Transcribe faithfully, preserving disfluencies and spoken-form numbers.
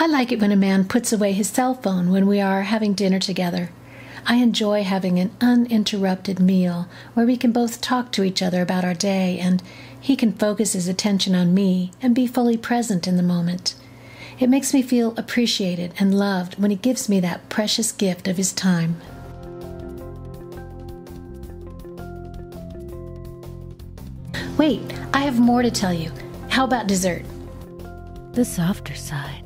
I like it when a man puts away his cell phone when we are having dinner together. I enjoy having an uninterrupted meal where we can both talk to each other about our day and he can focus his attention on me and be fully present in the moment. It makes me feel appreciated and loved when he gives me that precious gift of his time. Wait, I have more to tell you. How about dessert? The softer side.